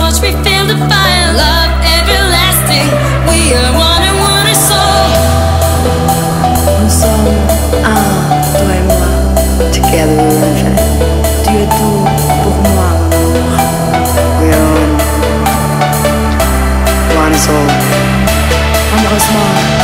torch, we feel the fire. Love everlasting, we are one and one is soul. Nous sommes un, toi et moi. Together we're infinite. Tu es tout pour moi, mon amour. We are one. One soul. Embrasse-moi.